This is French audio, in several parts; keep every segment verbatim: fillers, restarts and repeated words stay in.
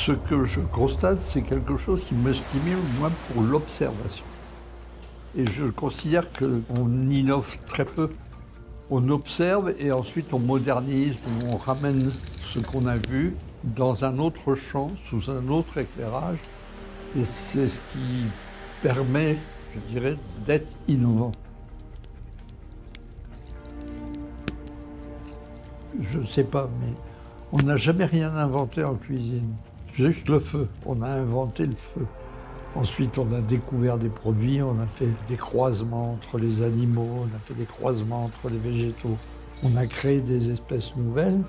Ce que je constate, c'est quelque chose qui me stimule, moi, pour l'observation. Et je considère qu'on innove très peu. On observe et ensuite on modernise, on ramène ce qu'on a vu dans un autre champ, sous un autre éclairage. Et c'est ce qui permet, je dirais, d'être innovant. Je ne sais pas, mais on n'a jamais rien inventé en cuisine. Juste le feu. On a inventé le feu. Ensuite, on a découvert des produits, on a fait des croisements entre les animaux, on a fait des croisements entre les végétaux. On a créé des espèces nouvelles.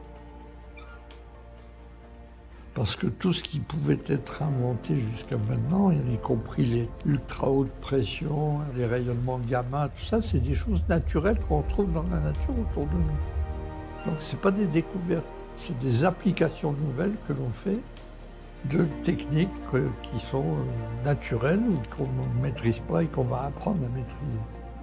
Parce que tout ce qui pouvait être inventé jusqu'à maintenant, y compris les ultra haute pression, les rayonnements gamma, tout ça, c'est des choses naturelles qu'on trouve dans la nature autour de nous. Donc ce n'est pas des découvertes, c'est des applications nouvelles que l'on fait de techniques qui sont naturelles ou qu'on ne maîtrise pas et qu'on va apprendre à maîtriser.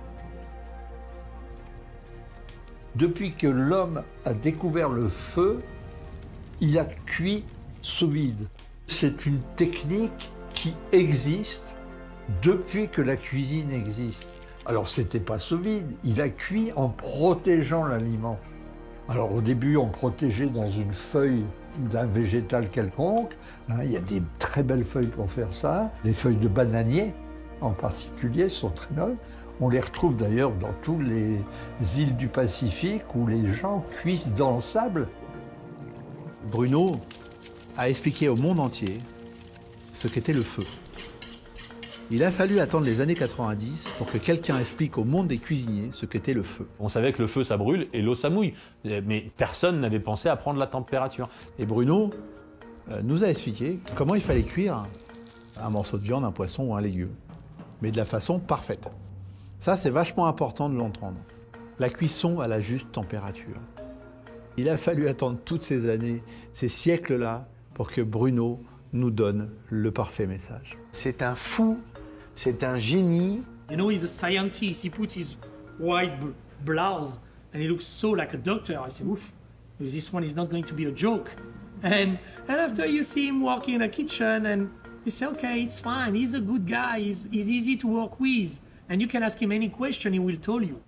Depuis que l'homme a découvert le feu, il a cuit sous vide. C'est une technique qui existe depuis que la cuisine existe. Alors c'était pas sous vide, il a cuit en protégeant l'aliment. Alors au début, on protégeait dans une feuille d'un végétal quelconque. Hein, il y a des très belles feuilles pour faire ça. Les feuilles de bananier, en particulier, sont très belles. On les retrouve d'ailleurs dans toutes les îles du Pacifique où les gens cuisent dans le sable. Bruno a expliqué au monde entier ce qu'était le feu. Il a fallu attendre les années quatre-vingt-dix pour que quelqu'un explique au monde des cuisiniers ce qu'était le feu. On savait que le feu, ça brûle et l'eau, ça mouille. Mais personne n'avait pensé à prendre la température. Et Bruno euh, nous a expliqué comment il fallait cuire un morceau de viande, un poisson ou un légume. Mais de la façon parfaite. Ça, c'est vachement important de l'entendre. La cuisson à la juste température. Il a fallu attendre toutes ces années, ces siècles-là, pour que Bruno nous donne le parfait message. C'est un fou, c'est un génie. You know, he's a scientist. He put his white blouse and he looks so like a doctor. I said, oof, this one is not going to be a joke. And, and after you see him working in a kitchen and you say, okay, it's fine. He's a good guy. He's, he's easy to work with. And you can ask him any question, he will tell you.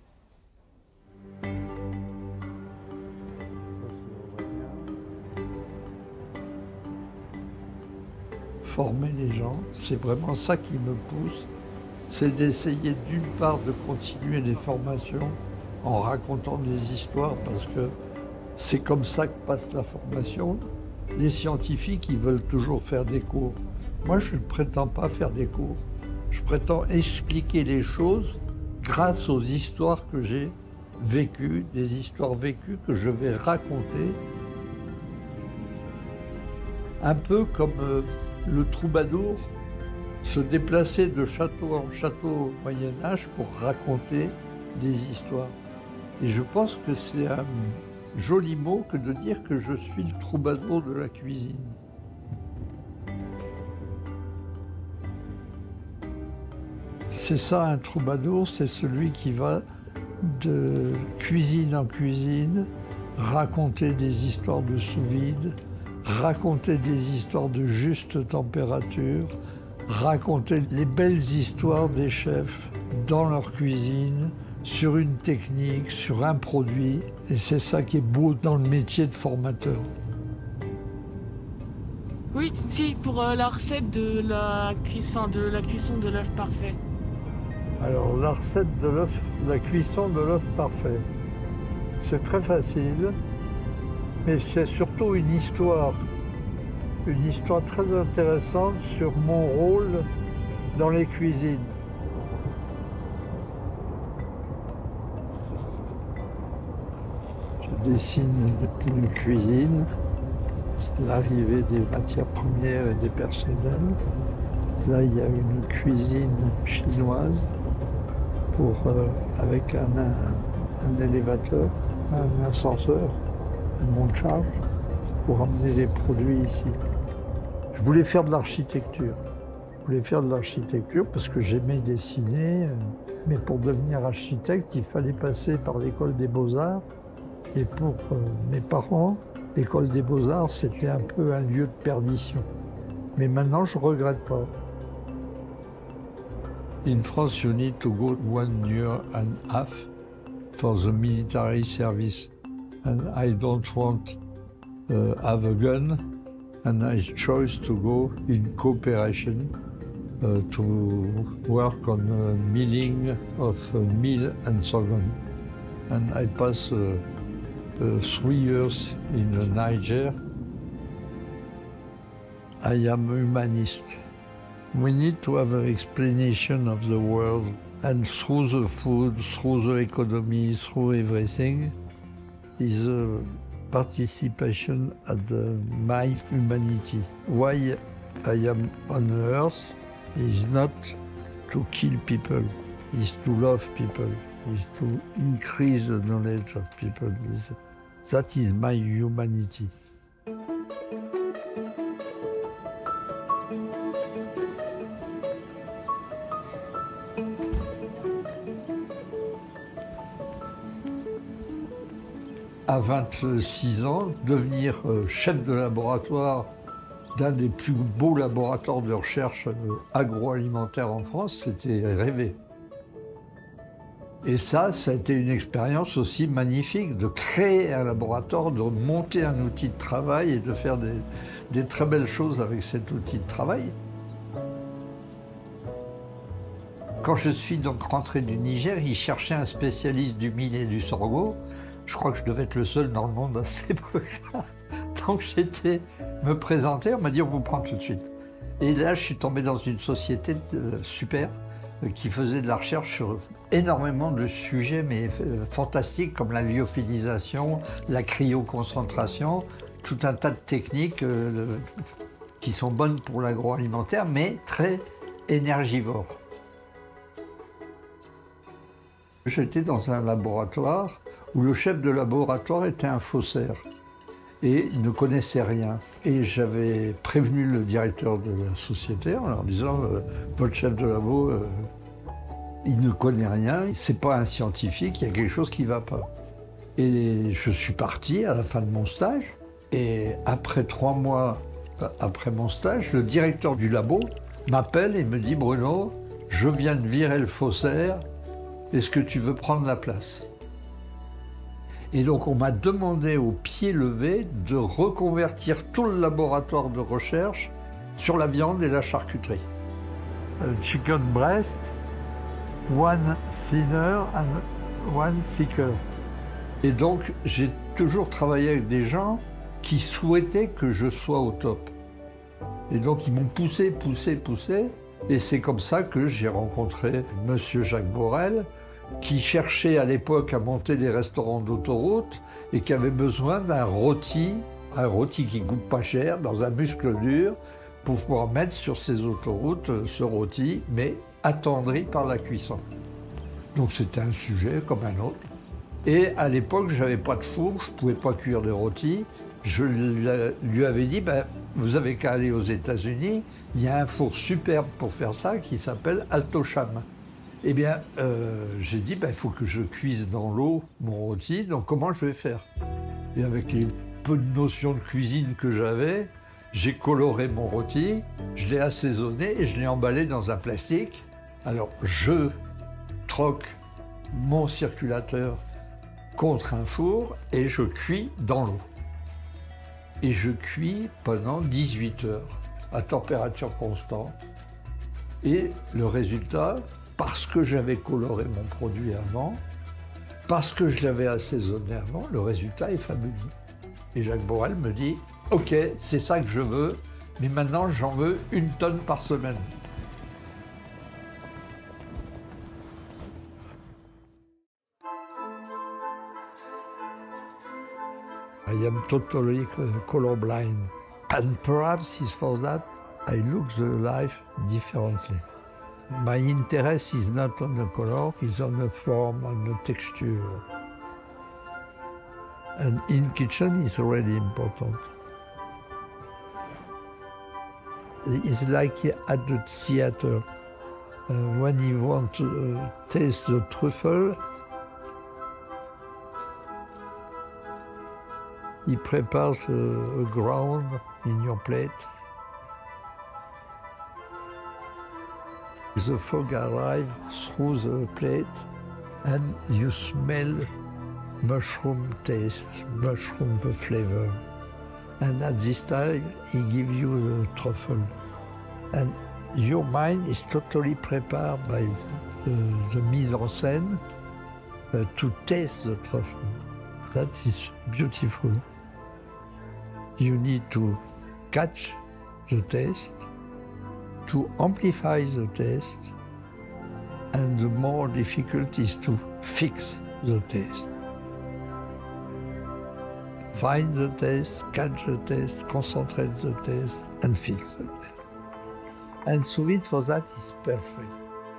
Former les gens, c'est vraiment ça qui me pousse. C'est d'essayer d'une part de continuer les formations en racontant des histoires parce que c'est comme ça que passe la formation. Les scientifiques, ils veulent toujours faire des cours. Moi, je ne prétends pas faire des cours. Je prétends expliquer les choses grâce aux histoires que j'ai vécues, des histoires vécues que je vais raconter. Un peu comme euh, le troubadour se déplaçait de château en château au Moyen-Âge pour raconter des histoires. Et je pense que c'est un joli mot que de dire que je suis le troubadour de la cuisine. C'est ça un troubadour, c'est celui qui va de cuisine en cuisine, raconter des histoires de sous-vide, raconter des histoires de juste température, raconter les belles histoires des chefs dans leur cuisine, sur une technique, sur un produit. Et c'est ça qui est beau dans le métier de formateur. Oui, si, pour euh, la recette de la, cuisse, enfin, de la cuisson de l'œuf parfait. Alors, la recette de l'œuf, la cuisson de l'œuf parfait, c'est très facile, mais c'est surtout une histoire. Une histoire très intéressante sur mon rôle dans les cuisines. Je dessine une cuisine, l'arrivée des matières premières et des personnels. Là, il y a une cuisine chinoise pour, euh, avec un, un, un élévateur, un ascenseur, un monte-charge pour amener les produits ici. Je voulais faire de l'architecture. Je voulais faire de l'architecture parce que j'aimais dessiner, mais pour devenir architecte, il fallait passer par l'école des beaux-arts. Et pour euh, mes parents, l'école des beaux-arts, c'était un peu un lieu de perdition. Mais maintenant, je ne regrette pas. In France, you need to go one year and a half for the military service. And I don't want to uh, have a gun, and I chose to go in cooperation uh, to work on uh, milling of uh, meal and sorghum. And I passed uh, uh, three years in uh, Niger. I am humanist. We need to have an explanation of the world, and through the food, through the economy, through everything, is a participation at the, my humanity. Why I am on earth is not to kill people, is to love people, is to increase the knowledge of people. That is my humanity. À vingt-six ans, devenir chef de laboratoire d'un des plus beaux laboratoires de recherche agroalimentaire en France, c'était rêver. Et ça, ça a été une expérience aussi magnifique, de créer un laboratoire, de monter un outil de travail et de faire des, des très belles choses avec cet outil de travail. Quand je suis donc rentré du Niger, ils cherchaient un spécialiste du mil et du sorgho. Je crois que je devais être le seul dans le monde à cette époque-là. Donc j'étais me présenter, on m'a dit on vous prend tout de suite. Et là, je suis tombé dans une société euh, super euh, qui faisait de la recherche sur énormément de sujets, mais euh, fantastiques, comme la lyophilisation, la cryoconcentration, tout un tas de techniques euh, qui sont bonnes pour l'agroalimentaire, mais très énergivores. J'étais dans un laboratoire où le chef de laboratoire était un faussaire et il ne connaissait rien. Et j'avais prévenu le directeur de la société en leur disant euh, « Votre chef de labo, euh, il ne connaît rien, c'est pas un scientifique, il y a quelque chose qui ne va pas. » Et je suis parti à la fin de mon stage et après trois mois après mon stage, le directeur du labo m'appelle et me dit « Bruno, je viens de virer le faussaire, est-ce que tu veux prendre la place ?» Et donc on m'a demandé au pied levé de reconvertir tout le laboratoire de recherche sur la viande et la charcuterie. A chicken breast, one thinner and one thicker. Et donc j'ai toujours travaillé avec des gens qui souhaitaient que je sois au top. Et donc ils m'ont poussé, poussé, poussé. Et c'est comme ça que j'ai rencontré Monsieur Jacques Borel, qui cherchait à l'époque à monter des restaurants d'autoroute et qui avait besoin d'un rôti, un rôti qui coûte pas cher, dans un muscle dur, pour pouvoir mettre sur ces autoroutes ce rôti, mais attendri par la cuisson. Donc c'était un sujet comme un autre. Et à l'époque, je n'avais pas de four, je ne pouvais pas cuire des rôtis. Je lui avais dit, ben, vous avez qu'à aller aux États-Unis, il y a un four superbe pour faire ça qui s'appelle Alto-Shaam. Eh bien, euh, j'ai dit, ben, il faut que je cuise dans l'eau mon rôti, donc comment je vais faire? Et avec les peu de notions de cuisine que j'avais, j'ai coloré mon rôti, je l'ai assaisonné et je l'ai emballé dans un plastique. Alors, je troque mon circulateur contre un four et je cuis dans l'eau. Et je cuis pendant dix-huit heures, à température constante. Et le résultat, parce que j'avais coloré mon produit avant, parce que je l'avais assaisonné avant, le résultat est fabuleux. Et Jacques Borel me dit, « Ok, c'est ça que je veux, mais maintenant j'en veux une tonne par semaine. » I am totally colorblind. And perhaps it's for that I look the life differently. My interest is not on the color, it's on the form, on the texture. And in kitchen it's really important. It's like at the theater. Uh, when you want to uh, taste the truffle, He prepares a, a ground in your plate. The fog arrives through the plate and you smell mushroom taste, mushroom the flavor. And at this time, he gives you the truffle. And your mind is totally prepared by the, the, the mise en scène uh, to taste the truffle. That is beautiful. You need to catch the taste, to amplify the taste, and the more difficult is to fix the taste. Find the taste, catch the taste, concentrate the taste, and fix the taste. And sous vide for that is perfect.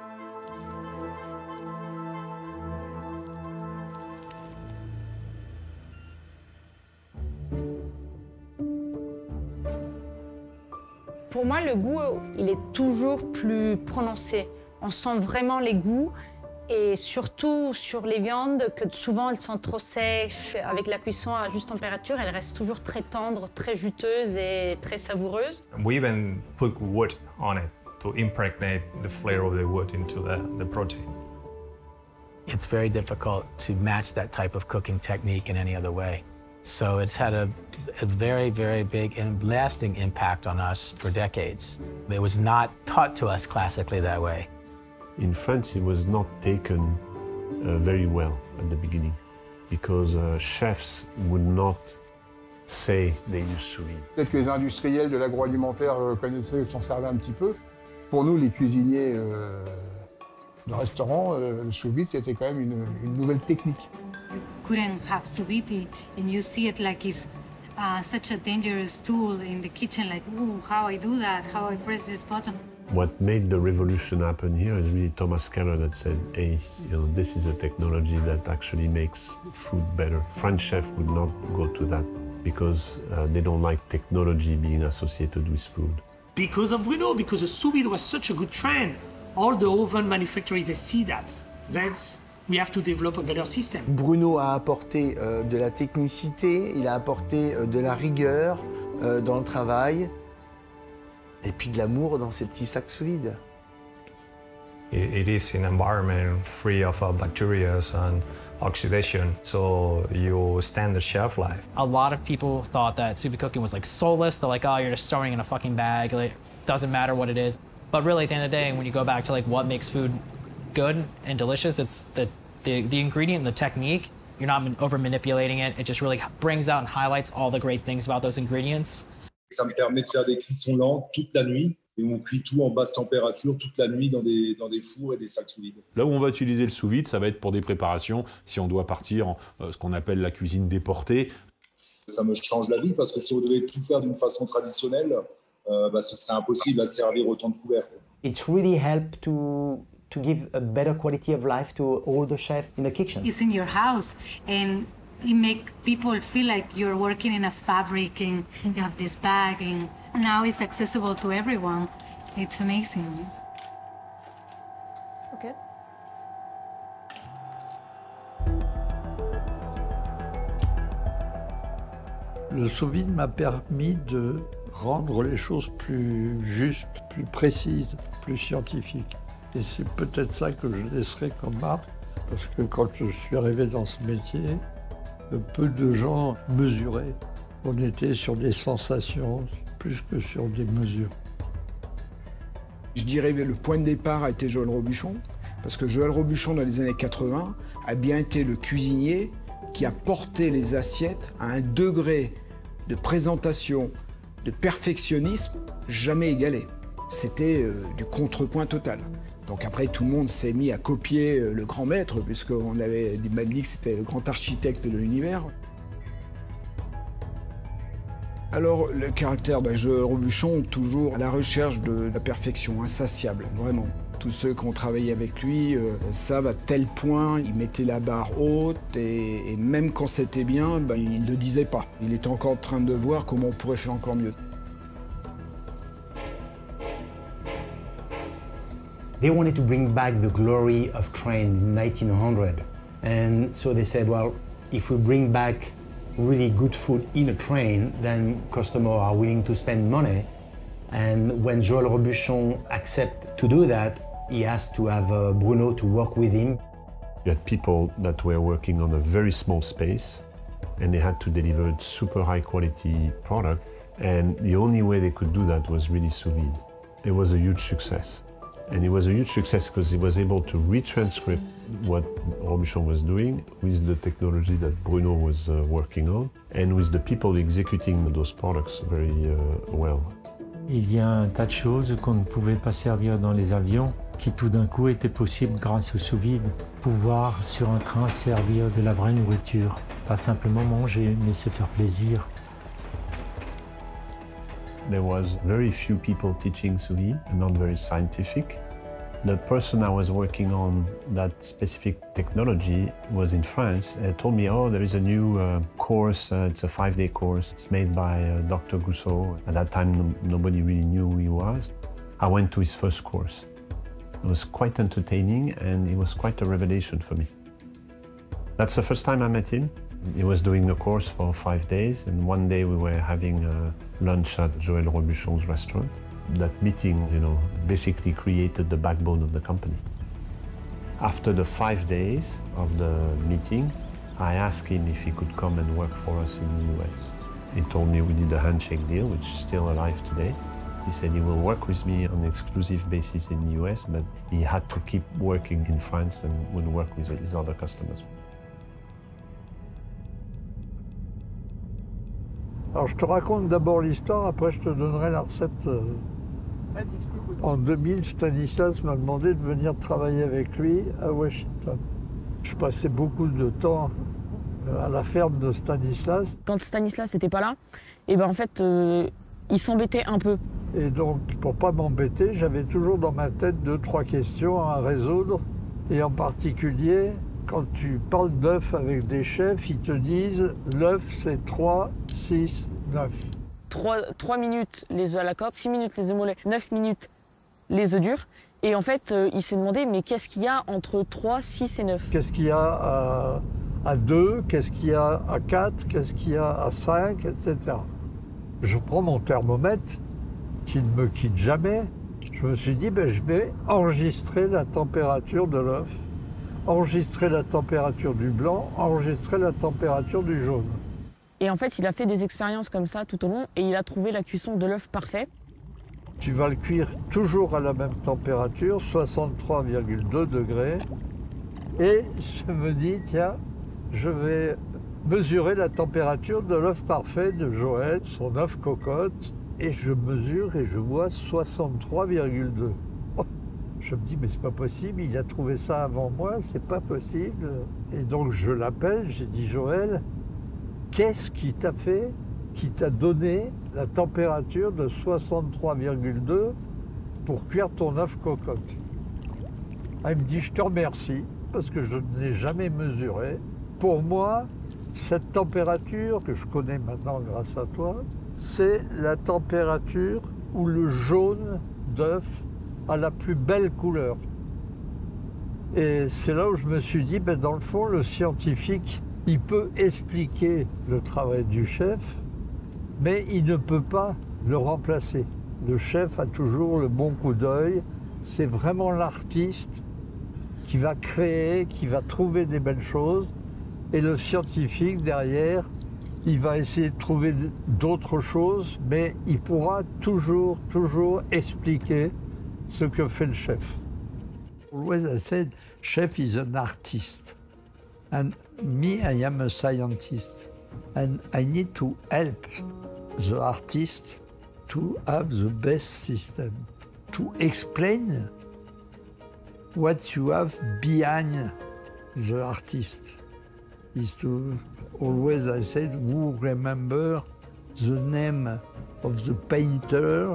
Pour moi, le goût, il est toujours plus prononcé. On sent vraiment les goûts et surtout sur les viandes, que souvent elles sont trop sèches. Avec la cuisson à juste température, elles restent toujours très tendres, très juteuses et très savoureuses. We even put wood on it to impregnate the flavor of the wood into the, the protein. It's very difficult to match that type of cooking technique in any other way. So it's had a, a very, very big and lasting impact on us for decades. It was not taught to us classically that way. In France, it was not taken uh, very well at the beginning because uh, chefs would not say they use sous vide. Peut-être que les industriels de l'agroalimentaire euh, connaissaient, s'en servaient un petit peu. Pour nous, les cuisiniers euh, de restaurant, euh, le sous vide, c'était quand même une, une nouvelle technique. You couldn't have sous vide, and you see it like it's uh, such a dangerous tool in the kitchen, like, ooh, how I do that, how I press this button. What made the revolution happen here is really Thomas Keller that said, hey, you know, this is a technology that actually makes food better. French chefs would not go to that because uh, they don't like technology being associated with food. Because of Bruno, because the sous vide was such a good trend. All the oven manufacturers, they see that. That's, we have to develop a better system. Bruno a apporté euh, de la technicité, il a apporté euh, de la rigueur euh, dans le travail. Et puis de l'amour dans ces petits sacs sous vide. It, it is an environment free of uh, bacteria and oxidation, so you extend the shelf life. A lot of people thought that sous vide cooking was like soulless. They're like, oh, you're just throwing in a fucking bag. Like, doesn't matter what it is. But really, at the end of the day, when you go back to like what makes food good and delicious, it's the the, the ingredient and the technique. You're not over manipulating it. It just really brings out and highlights all the great things about those ingredients. Ça me permet de faire des cuissons lentes toute la nuit et on cuit tout en basse température toute la nuit dans des, dans des fours et des sacs sous vide. Là où on va utiliser le sous-vide, ça va être pour des préparations, si on doit partir en euh, ce qu'on appelle la cuisine déportée. Ça me change la vie parce que si on devait tout faire d'une façon traditionnelle, euh, bah, ce serait impossible à servir autant de couverts. It's really helped to to give a better quality of life to all the chefs in the kitchen. It's in your house, and it makes people feel like you're working in a fabric, and you have this bag, and now it's accessible to everyone. It's amazing. Okay. Le sous-vide m'a permis de rendre les choses plus justes, plus précises, plus scientifiques. Et c'est peut-être ça que je laisserai comme marque, parce que quand je suis arrivé dans ce métier, peu de gens mesuraient. On était sur des sensations plus que sur des mesures. Je dirais que le point de départ a été Joël Robuchon, parce que Joël Robuchon, dans les années quatre-vingts, a bien été le cuisinier qui a porté les assiettes à un degré de présentation, de perfectionnisme jamais égalé. C'était euh, du contrepoint total. Donc après, tout le monde s'est mis à copier le grand maître, puisqu'on avait dit que c'était le grand architecte de l'univers. Alors, le caractère de Joël Robuchon, toujours à la recherche de la perfection, insatiable, vraiment. Tous ceux qui ont travaillé avec lui euh, savent à tel point, il mettait la barre haute, et, et même quand c'était bien, ben, il ne le disait pas. Il était encore en train de voir comment on pourrait faire encore mieux. They wanted to bring back the glory of train in nineteen hundred. And so they said, well, if we bring back really good food in a train, then customers are willing to spend money. And when Joël Robuchon accepts to do that, he has to have uh, Bruno to work with him. You had people that were working on a very small space and they had to deliver super high quality product. And the only way they could do that was really sous vide. It was a huge success. And it was a huge success because he was able to retranscribe what Robuchon was doing with the technology that Bruno was uh, working on and with the people executing those products very uh, well. Il y a un tas de choses qu'on ne pouvait pas servir dans les avions qui tout d'un coup étaient possibles grâce au sous-vide. Pouvoir sur un train servir de la vraie nourriture, pas simplement manger, mais se faire plaisir. There was very few people teaching sous vide, not very scientific. The person I was working on that specific technology was in France and told me, oh, there is a new uh, course, uh, it's a five-day course. It's made by uh, Doctor Gousseau. At that time, no, nobody really knew who he was. I went to his first course. It was quite entertaining and it was quite a revelation for me. That's the first time I met him. He was doing the course for five days and one day we were having uh, lunch at Joël Robuchon's restaurant. That meeting, you know, basically created the backbone of the company. After the five days of the meeting, I asked him if he could come and work for us in the U S. He told me we did a handshake deal, which is still alive today. He said he will work with me on an exclusive basis in the U S, but he had to keep working in France and would work with his other customers. Alors je te raconte d'abord l'histoire, après je te donnerai la recette. En deux mille, Stanislas m'a demandé de venir travailler avec lui à Washington. Je passais beaucoup de temps à la ferme de Stanislas. Quand Stanislas n'était pas là, et ben en fait, euh, il s'embêtait un peu. Et donc, pour pas m'embêter, j'avais toujours dans ma tête deux, trois questions à résoudre. Et en particulier, quand tu parles d'œufs avec des chefs, ils te disent l'œuf c'est trois, six, neuf. trois minutes les œufs à la coque, six minutes les œufs mollets, neuf minutes les œufs durs. Et en fait, euh, il s'est demandé, mais qu'est-ce qu'il y a entre trois, six et neuf? Qu'est-ce qu'il y a à, à deux? Qu'est-ce qu'il y a à quatre? Qu'est-ce qu'il y a à cinq? Etc. Je prends mon thermomètre, qui ne me quitte jamais. Je me suis dit, ben, je vais enregistrer la température de l'œuf, enregistrer la température du blanc, enregistrer la température du jaune. Et en fait, il a fait des expériences comme ça tout au long et il a trouvé la cuisson de l'œuf parfait. Tu vas le cuire toujours à la même température, soixante-trois virgule deux degrés. Et je me dis, tiens, je vais mesurer la température de l'œuf parfait de Joël, son œuf cocotte. Et je mesure et je vois soixante-trois virgule deux. Oh, je me dis, mais c'est pas possible, il a trouvé ça avant moi, c'est pas possible. Et donc je l'appelle, j'ai dit, Joël, qu'est-ce qui t'a fait, qui t'a donné la température de soixante-trois virgule deux pour cuire ton œuf cocotte? Ah, il me dit, je te remercie, parce que je ne l'ai jamais mesuré. Pour moi, cette température, que je connais maintenant grâce à toi, c'est la température où le jaune d'œuf a la plus belle couleur. Et c'est là où je me suis dit, ben dans le fond, le scientifique, il peut expliquer le travail du chef, mais il ne peut pas le remplacer. Le chef a toujours le bon coup d'œil. C'est vraiment l'artiste qui va créer, qui va trouver des belles choses. Et le scientifique, derrière, il va essayer de trouver d'autres choses, mais il pourra toujours, toujours expliquer ce que fait le chef. Always I said, chef is an artist. And me, I am a scientist. And I need to help the artist to have the best system. To explain what you have behind the artist. Is to always, I said, who remember the name of the painter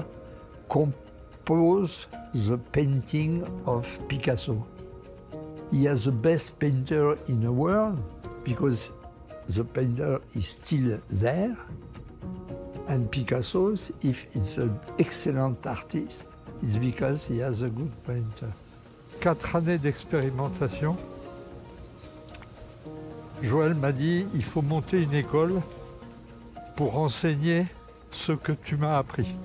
composed the painting of Picasso. He is the best painter in the world because the painter is still there. And Picasso, if it's an excellent artist, it's because he has a good painter. Quatre années d'expérimentation. Joël m'a dit, il faut monter une école pour enseigner ce que tu m'as appris.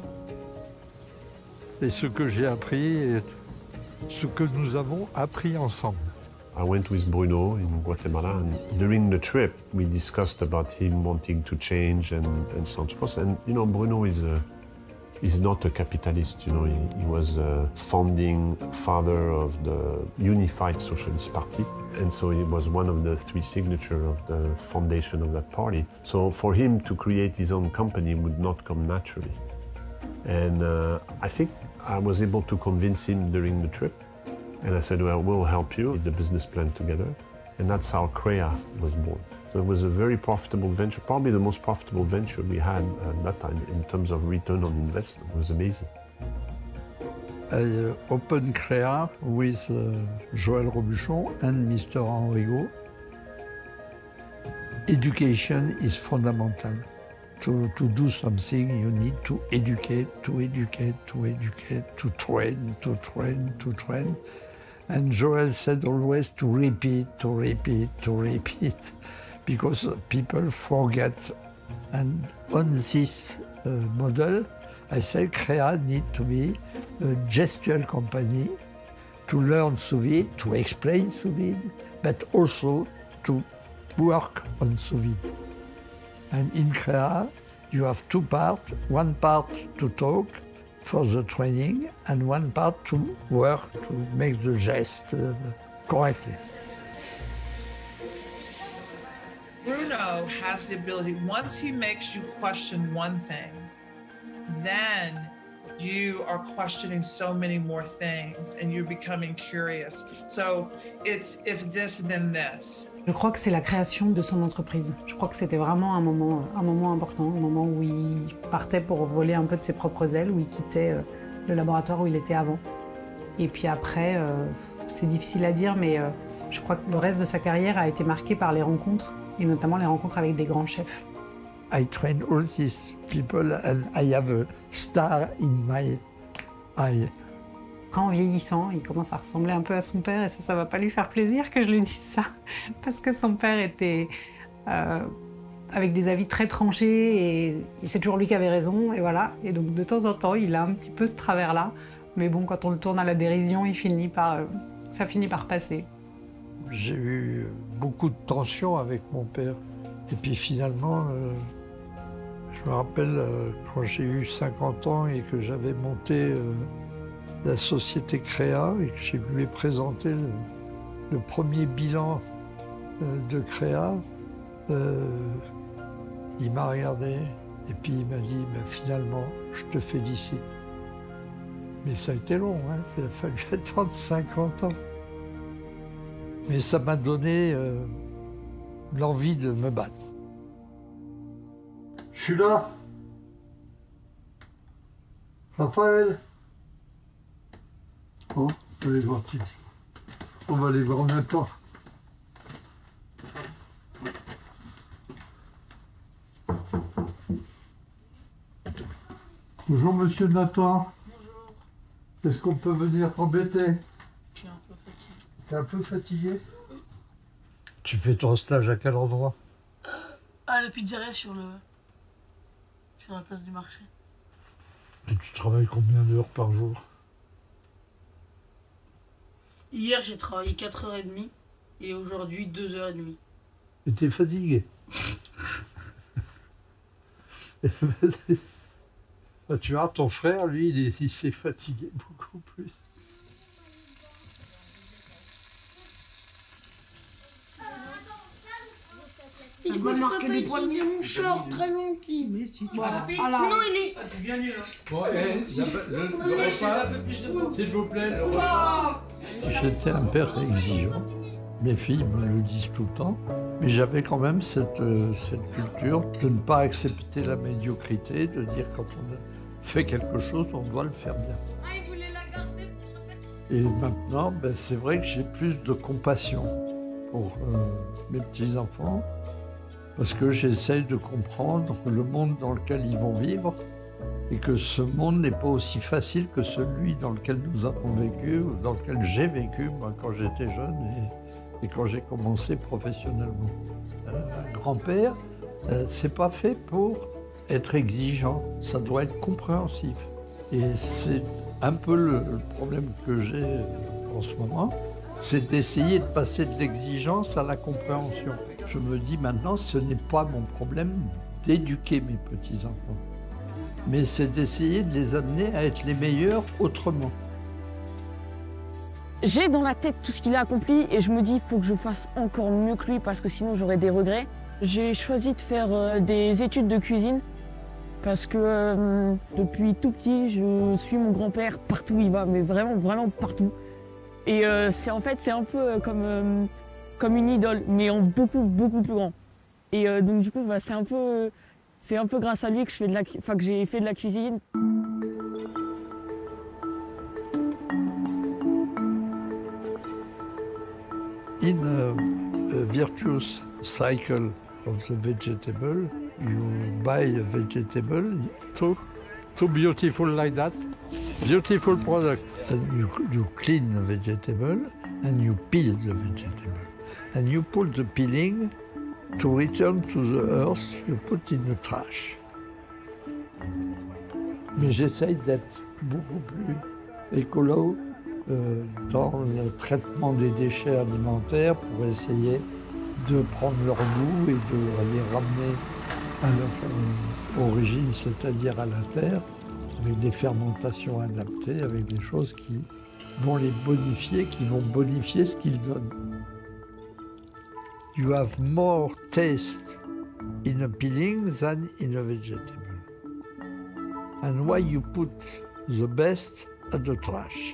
Et ce que j'ai appris et ce que nous avons appris ensemble. I went with Bruno in Guatemala, and during the trip, we discussed about him wanting to change and, and so on and so forth. And, you know, Bruno is a, is not a capitalist, you know, he, he was a founding father of the Unified Socialist Party. And so he was one of the three signatures of the foundation of that party. So for him to create his own company would not come naturally. And uh, I think I was able to convince him during the trip. And I said, well, we'll help you with the business plan together. And that's how Crea was born. So it was a very profitable venture, probably the most profitable venture we had at that time in terms of return on investment. It was amazing. I opened Crea with uh, Joël Robuchon and Mister Enrigo. Education is fundamental. To, to do something, you need to educate, to educate, to educate, to train, to train, to train. And Joel said always to repeat, to repeat, to repeat, because people forget. And on this uh, model, I said Crea need to be a gestual company to learn sous vide, to explain sous vide, but also to work on sous vide. And in Crea, you have two parts, one part to talk for the training and one part to work, to make the geste uh, correctly. Bruno has the ability, once he makes you question one thing, then you are questioning so many more things and you're becoming curious. So it's if this, then this. Je crois que c'est la création de son entreprise. Je crois que c'était vraiment un moment, un moment important, un moment où il partait pour voler un peu de ses propres ailes, où il quittait euh, le laboratoire où il était avant. Et puis après, euh, c'est difficile à dire, mais euh, je crois que le reste de sa carrière a été marqué par les rencontres, et notamment les rencontres avec des grands chefs. I train all these people and I have a star in my eye. Quand en vieillissant, il commence à ressembler un peu à son père et ça, ça va pas lui faire plaisir que je lui dise ça. Parce que son père était euh, avec des avis très tranchés et, et c'est toujours lui qui avait raison et voilà. Et donc de temps en temps, il a un petit peu ce travers-là. Mais bon, quand on le tourne à la dérision, il finit par, euh, ça finit par passer. J'ai eu beaucoup de tensions avec mon père. Et puis finalement, euh, je me rappelle euh, quand j'ai eu cinquante ans et que j'avais monté euh, la société Crea et que je lui ai présenté le, le premier bilan euh, de Crea, euh, il m'a regardé et puis il m'a dit ben, finalement, je te félicite. Mais ça a été long, hein, il a fallu attendre cinquante ans. Mais ça m'a donné euh, l'envie de me battre. Je suis là. Raphaël. Oh, on va aller voir Titi. On va aller voir Nathan. Bonjour Monsieur Nathan. Bonjour. Est-ce qu'on peut venir t'embêter? Je suis un peu fatigué. T'es un peu fatigué? Tu fais ton stage à quel endroit? À la pizzeria sur le... sur la place du marché. Et tu travailles combien d'heures par jour? Hier, j'ai travaillé quatre heures trente et aujourd'hui deux heures trente. Et t'es fatigué? Bah, tu vois, ton frère, lui, il, il s'est fatigué beaucoup plus. Ça va marquer les poils de mon short, très gentil. Mais si tu vas. Non, il est. Ah, t'es bien nul. Bon, eh, le, le repas, s'il vous plaît, le repas. J'étais un père exigeant. Mes filles me le disent tout le temps. Mais j'avais quand même cette, euh, cette culture de ne pas accepter la médiocrité, de dire quand on fait quelque chose, on doit le faire bien. Ah, il voulait la garder pour la... Et maintenant, ben, c'est vrai que j'ai plus de compassion pour euh, mes petits-enfants, parce que j'essaye de comprendre le monde dans lequel ils vont vivre, et que ce monde n'est pas aussi facile que celui dans lequel nous avons vécu, ou dans lequel j'ai vécu, moi, quand j'étais jeune, et, et quand j'ai commencé professionnellement. Euh, un grand-père, euh, c'est pas fait pour être exigeant, ça doit être compréhensif. Et c'est un peu le, le problème que j'ai en ce moment, c'est d'essayer de passer de l'exigence à la compréhension. Je me dis maintenant, ce n'est pas mon problème d'éduquer mes petits-enfants, mais c'est d'essayer de les amener à être les meilleurs autrement. J'ai dans la tête tout ce qu'il a accompli et je me dis qu'il faut que je fasse encore mieux que lui parce que sinon j'aurais des regrets. J'ai choisi de faire euh, des études de cuisine parce que euh, depuis tout petit, je suis mon grand-père partout où il va, mais vraiment, vraiment partout. Et euh, c'est en fait, c'est un peu comme, euh, comme une idole, mais en beaucoup, beaucoup plus grand. Et euh, donc du coup, bah, c'est un peu, c'est un peu grâce à lui que je fais de la, enfin, que j'ai fait de la cuisine. In a, a virtuous cycle of the vegetable, you buy a vegetable, too, too beautiful like that, beautiful product. And you, you clean the vegetable and you peel the vegetable. And you put the peeling to return to the earth, you put in the trash. Mais j'essaye d'être beaucoup plus écolo euh, dans le traitement des déchets alimentaires pour essayer de prendre leur goût et de les ramener à leur euh, origine, c'est-à-dire à la terre, avec des fermentations adaptées, avec des choses qui vont les bonifier, qui vont bonifier ce qu'ils donnent. You have more taste in a peeling than in a vegetable. And why you put the best at the trash.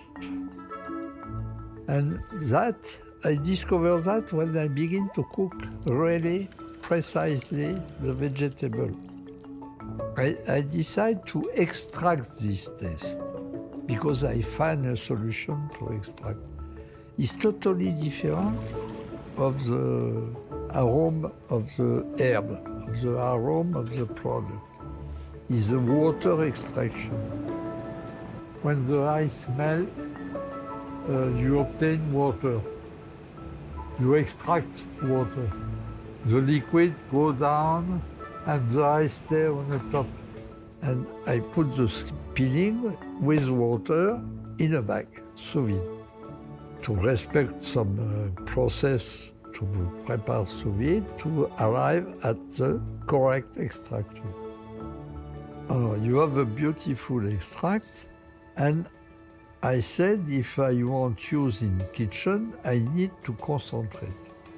And that, I discovered that when I begin to cook really precisely the vegetable. I, I decide to extract this taste because I find a solution to extract. It's totally different of the aroma of the herb, of the aroma of the product. Is the water extraction. When the ice melts, uh, you obtain water. You extract water. The liquid goes down and the ice stays on the top. And I put the peeling with water in a bag, sous vide. To respect some uh, process to prepare sous vide to arrive at the correct extraction. Alors, you have a beautiful extract, and I said if I want to use in kitchen, I need to concentrate.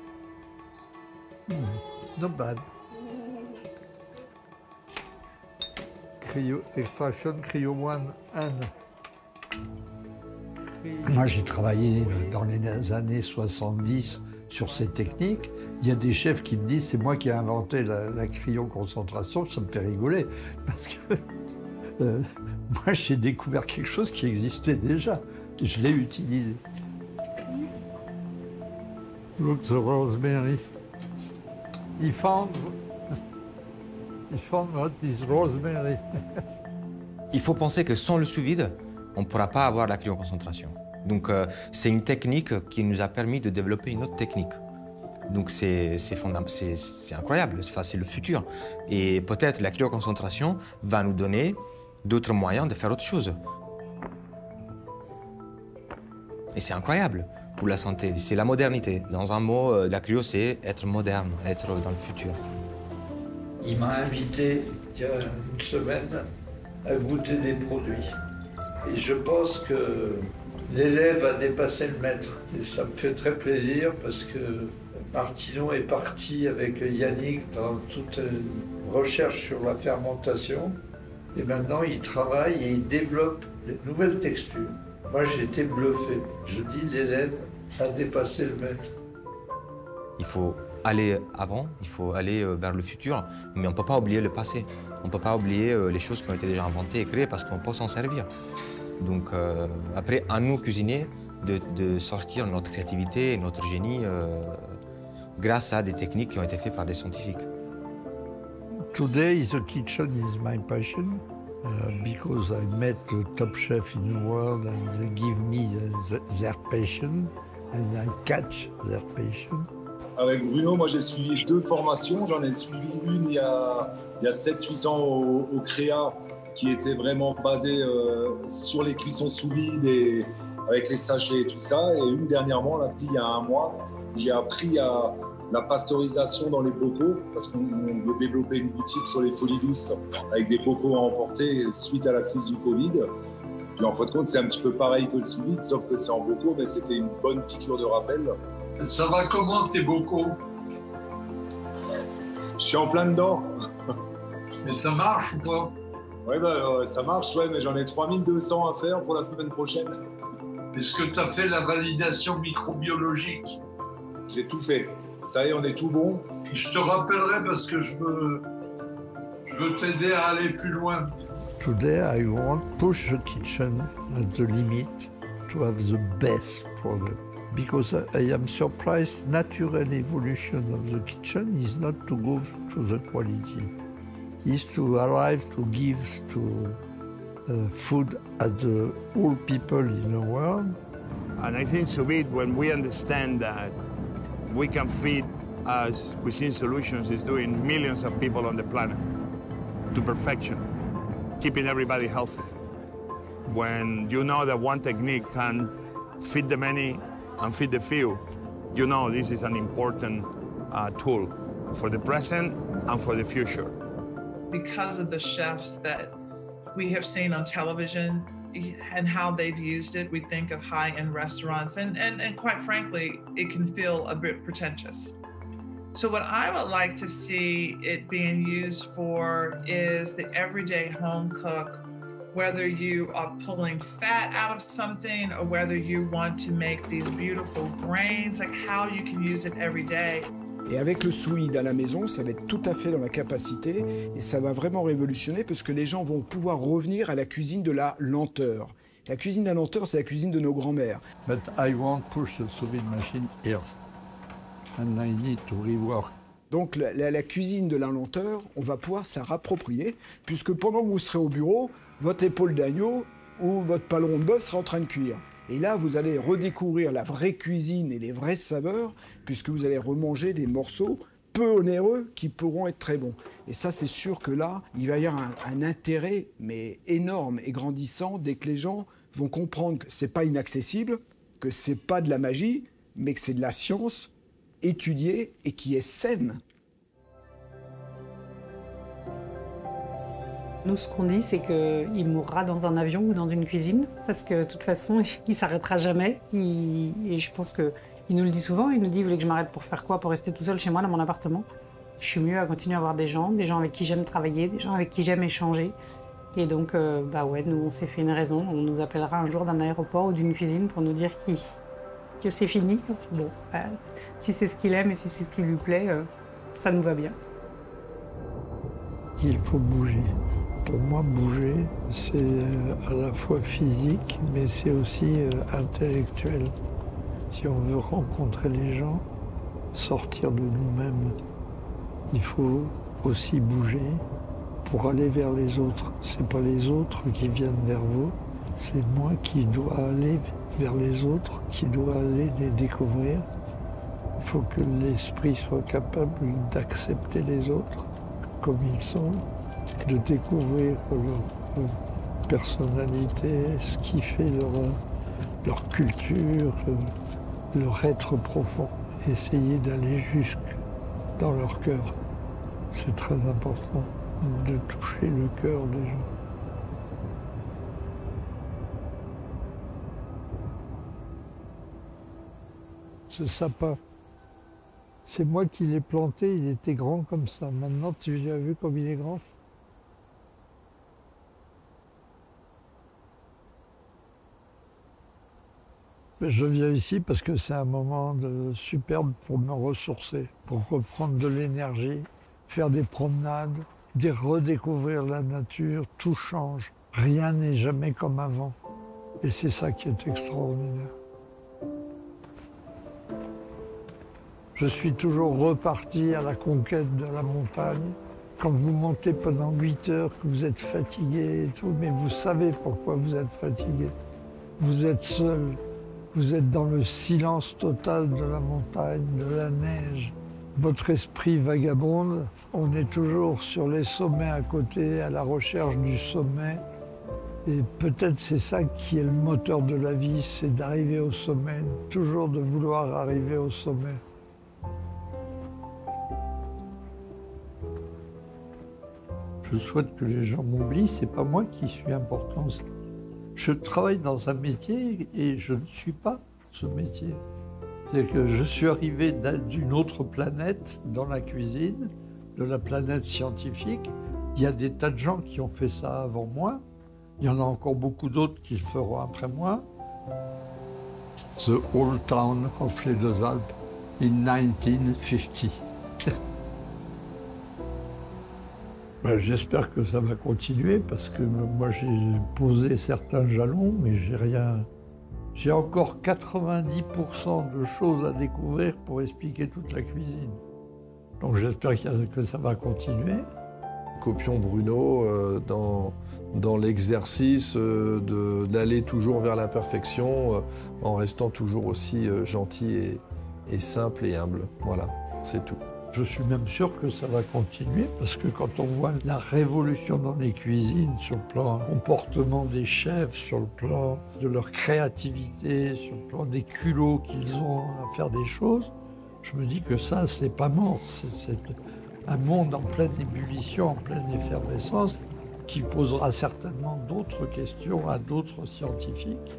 Mm, not bad. Cryo, extraction Cryo one and. Moi, j'ai travaillé dans les années soixante-dix sur ces techniques. Il y a des chefs qui me disent c'est moi qui ai inventé la, la cryoconcentration. Ça me fait rigoler parce que euh, moi j'ai découvert quelque chose qui existait déjà et je l'ai utilisé. Look the rosemary. He found, he found what is rosemary. Il faut penser que sans le sous-vide, on ne pourra pas avoir la cryoconcentration. Donc euh, c'est une technique qui nous a permis de développer une autre technique. Donc c'est incroyable, enfin, c'est le futur. Et peut-être la cryoconcentration va nous donner d'autres moyens de faire autre chose. Et c'est incroyable pour la santé, c'est la modernité. Dans un mot, la cryo, c'est être moderne, être dans le futur. Il m'a invité il y a une semaine à goûter des produits. Et je pense que l'élève a dépassé le maître. Et ça me fait très plaisir parce que Martineau est parti avec Yannick dans toute une recherche sur la fermentation. Et maintenant, il travaille et il développe des nouvelles textures. Moi, j'ai été bluffé. Je dis, l'élève a dépassé le maître. Il faut aller avant, il faut aller vers le futur, mais on ne peut pas oublier le passé. On ne peut pas oublier les choses qui ont été déjà inventées et créées parce qu'on peut s'en servir. Donc euh, après, à nous, cuisiniers, de, de sortir notre créativité et notre génie euh, grâce à des techniques qui ont été faites par des scientifiques. Today, the kitchen is my passion uh, because I met the top chef in the world and they give me the, the, their passion and I catch their passion. Avec Bruno, moi j'ai suivi deux formations. J'en ai suivi une il y a, il y a sept huit ans au, au Créa, qui était vraiment basée euh, sur les cuissons sous vide et avec les sachets et tout ça. Et une dernièrement, là, il y a un mois, j'ai appris à la pasteurisation dans les bocaux, parce qu'on veut développer une boutique sur les Folies Douces avec des bocaux à emporter suite à la crise du Covid. Puis en fin de compte, c'est un petit peu pareil que le sous vide, sauf que c'est en bocaux, mais c'était une bonne piqûre de rappel. Ça va comment tes bocaux? Je suis en plein dedans. Mais ça marche ou pas? Ouais, bah, euh, ça marche, ouais, mais j'en ai trois mille deux cents à faire pour la semaine prochaine. Est-ce que tu as fait la validation microbiologique? J'ai tout fait. Ça y est, on est tout bon. Je te rappellerai parce que je veux, je veux t'aider à aller plus loin. Today I want to push the kitchen at the limit to have the best product. Because I am surprised natural evolution of the kitchen is not to go to the quality. Is to arrive to give to uh, food at the all people in the world. And I think sous vide, when we understand that we can feed, as Cuisine Solutions is doing, millions of people on the planet to perfection, keeping everybody healthy. When you know that one technique can feed the many and feed the few, you know this is an important uh, tool for the present and for the future. Because of the chefs that we have seen on television and how they've used it, we think of high-end restaurants, and, and, and quite frankly, it can feel a bit pretentious. So what I would like to see it being used for is the everyday home cook, whether you are pulling fat out of something or whether you want to make these beautiful grains, like how you can use it every day. Et avec le sous vide à la maison, ça va être tout à fait dans la capacité et ça va vraiment révolutionner parce que les gens vont pouvoir revenir à la cuisine de la lenteur. La cuisine de la lenteur, c'est la cuisine de nos grands-mères. But I want to push the sous vide machine here. And I need to rework. Donc la, la, la cuisine de la lenteur, on va pouvoir s'en rapproprier puisque pendant que vous serez au bureau, votre épaule d'agneau ou votre paleron de bœuf sera en train de cuire. Et là, vous allez redécouvrir la vraie cuisine et les vraies saveurs, puisque vous allez remanger des morceaux peu onéreux qui pourront être très bons. Et ça, c'est sûr que là, il va y avoir un, un intérêt, mais énorme et grandissant, dès que les gens vont comprendre que c'est pas inaccessible, que c'est pas de la magie, mais que c'est de la science étudiée et qui est saine. Nous, ce qu'on dit, c'est qu'il mourra dans un avion ou dans une cuisine, parce que de toute façon, il s'arrêtera jamais. Il... Et je pense qu'il nous le dit souvent, il nous dit « Vous voulez que je m'arrête pour faire quoi? Pour rester tout seul chez moi dans mon appartement? Je suis mieux à continuer à avoir des gens, des gens avec qui j'aime travailler, des gens avec qui j'aime échanger. » Et donc, euh, bah ouais, nous, on s'est fait une raison. On nous appellera un jour d'un aéroport ou d'une cuisine pour nous dire qui... que c'est fini. Bon, bah, si c'est ce qu'il aime et si c'est ce qui lui plaît, euh, ça nous va bien. Il faut bouger. Pour moi, bouger, c'est à la fois physique, mais c'est aussi intellectuel. Si on veut rencontrer les gens, sortir de nous-mêmes, il faut aussi bouger pour aller vers les autres. C'est pas les autres qui viennent vers vous, c'est moi qui dois aller vers les autres, qui dois aller les découvrir. Il faut que l'esprit soit capable d'accepter les autres comme ils sont, de découvrir leur, leur personnalité, ce qui fait leur, leur culture, leur être profond. Essayer d'aller jusque dans leur cœur. C'est très important de toucher le cœur des gens. Ce sapin, c'est moi qui l'ai planté, il était grand comme ça. Maintenant, tu as vu comme il est grand? Je viens ici parce que c'est un moment de superbe pour me ressourcer, pour reprendre de l'énergie, faire des promenades, des redécouvrir la nature, tout change. Rien n'est jamais comme avant. Et c'est ça qui est extraordinaire. Je suis toujours reparti à la conquête de la montagne. Quand vous montez pendant huit heures, que vous êtes fatigué et tout, mais vous savez pourquoi vous êtes fatigué. Vous êtes seul. Vous êtes dans le silence total de la montagne, de la neige. Votre esprit vagabonde. On est toujours sur les sommets à côté, à la recherche du sommet. Et peut-être c'est ça qui est le moteur de la vie, c'est d'arriver au sommet, toujours de vouloir arriver au sommet. Je souhaite que les gens m'oublient, c'est pas moi qui suis important. Je travaille dans un métier et je ne suis pas ce métier. C'est que je suis arrivé d'une autre planète dans la cuisine, de la planète scientifique. Il y a des tas de gens qui ont fait ça avant moi. Il y en a encore beaucoup d'autres qui le feront après moi. The Old Town of les Deux-Alpes in nineteen fifty. Ben, j'espère que ça va continuer parce que moi j'ai posé certains jalons, mais j'ai rien. J'ai encore quatre-vingt-dix pour cent de choses à découvrir pour expliquer toute la cuisine. Donc j'espère que ça va continuer. Copions Bruno euh, dans, dans l'exercice euh, d'aller toujours vers la perfection euh, en restant toujours aussi euh, gentil et, et simple et humble. Voilà, c'est tout. Je suis même sûr que ça va continuer parce que quand on voit la révolution dans les cuisines sur le plan comportement des chefs, sur le plan de leur créativité, sur le plan des culots qu'ils ont à faire des choses, je me dis que ça, c'est pas mort. C'est un monde en pleine ébullition, en pleine effervescence, qui posera certainement d'autres questions à d'autres scientifiques.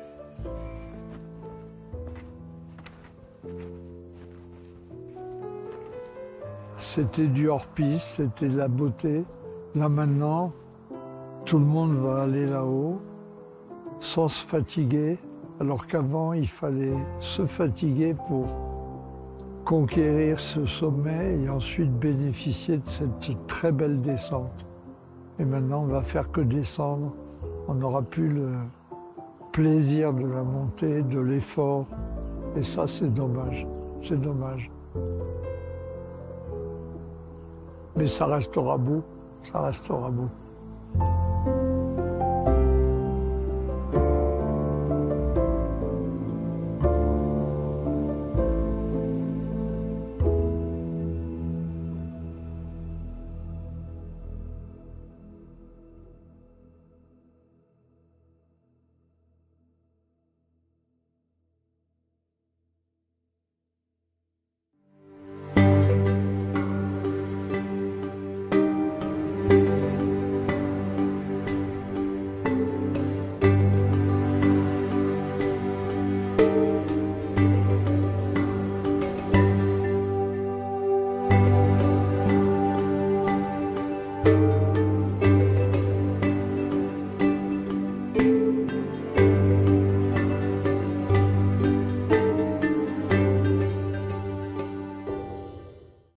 C'était du hors-piste, c'était de la beauté. Là maintenant, tout le monde va aller là-haut sans se fatiguer, alors qu'avant, il fallait se fatiguer pour conquérir ce sommet et ensuite bénéficier de cette très belle descente. Et maintenant, on va faire que descendre. On n'aura plus le plaisir de la montée, de l'effort. Et ça, c'est dommage. C'est dommage. Mais ça restera beau, ça restera beau. Thank you.